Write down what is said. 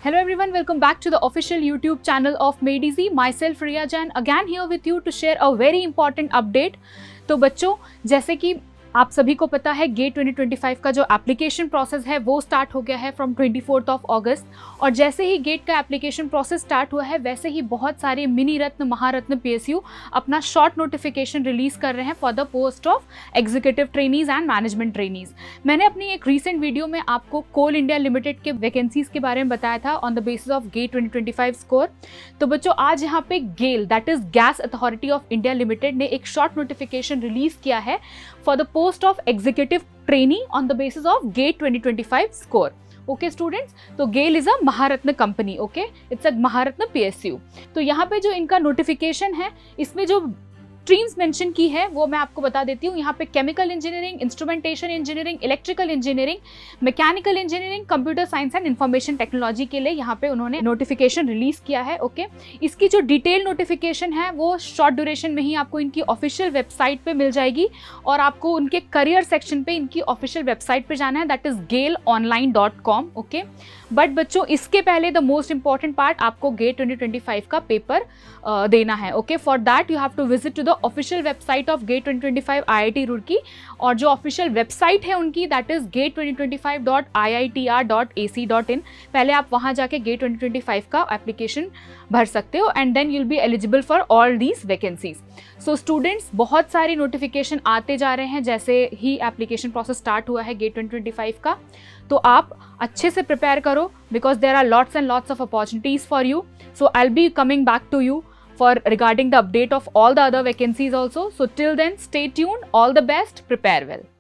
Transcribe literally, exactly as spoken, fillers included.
Hello everyone, welcome back to the official YouTube channel of Made Easy. Myself Riya Jain again here with you to share a very important update. तो बच्चों, जैसे कि आप सभी को पता है गेट ट्वेंटी ट्वेंटी फाइव का जो एप्लीकेशन प्रोसेस है वो स्टार्ट हो गया है from twenty fourth of August. और जैसे ही गेट का एप्लीकेशन प्रोसेस स्टार्ट हुआ है वैसे ही बहुत सारे मिनी रत्न महारत्न पीएसयू अपना शॉर्ट नोटिफिकेशन रिलीज कर रहे हैं for the post of executive trainees and management trainees. मैंने अपनी एक रीसेंट वीडियो में आपको कोल इंडिया लिमिटेड के वैकेंसीज के बारे में बताया था on the basis of GATE twenty twenty five score. तो बच्चों, आज यहाँ पे GAIL that is Gas Authority of India Limited ने एक शॉर्ट नोटिफिकेशन रिलीज किया है for the post of executive trainee on the basis of GATE twenty twenty-five score. Okay students, तो GAIL is a Maharatna company, okay it's a Maharatna PSU. तो यहाँ पे जो इनका नोटिफिकेशन है इसमें जो स्ट्रीम्स मेंशन की है वो मैं आपको बता देती हूँ। यहाँ पे chemical engineering, instrumentation engineering, electrical engineering, mechanical engineering, computer science and information technology के लिए यहाँ पे उन्होंने नोटिफिकेशन रिलीज किया है। ओके, इसकी जो डिटेल नोटिफिकेशन है वो शॉर्ट ड्यूरेशन में ही आपको इनकी ऑफिशियल वेबसाइट पे मिल जाएगी और आपको उनके करियर सेक्शन पे इनकी ऑफिशियल वेबसाइट पे जाना है, that is GAIL online dot com. Okay, but बच्चों इसके पहले द मोस्ट इंपॉर्टेंट पार्ट आपको गेट ट्वेंटी ट्वेंटी फाइव का पेपर uh, देना है। Okay, for that you have to visit to the official website of GATE twenty twenty five I I T Roorkee, और जो official website है उनकी that is GATE twenty twenty five dot I I T R dot A C dot in. पहले आप वहां जाके GATE twenty twenty five का application भर सकते हो and then you'll be eligible for all these vacancies. So students, बहुत सारे नोटिफिकेशन आते जा रहे हैं जैसे ही एप्लीकेशन प्रोसेस स्टार्ट हुआ है गेट ट्वेंटी ट्वेंटी फाइव का। तो आप अच्छे से प्रिपेयर करो because there are lots and lots of opportunities for you. So I will be coming back to you for regarding the update of all the other vacancies also. So till then, stay tuned. All the best. Prepare well.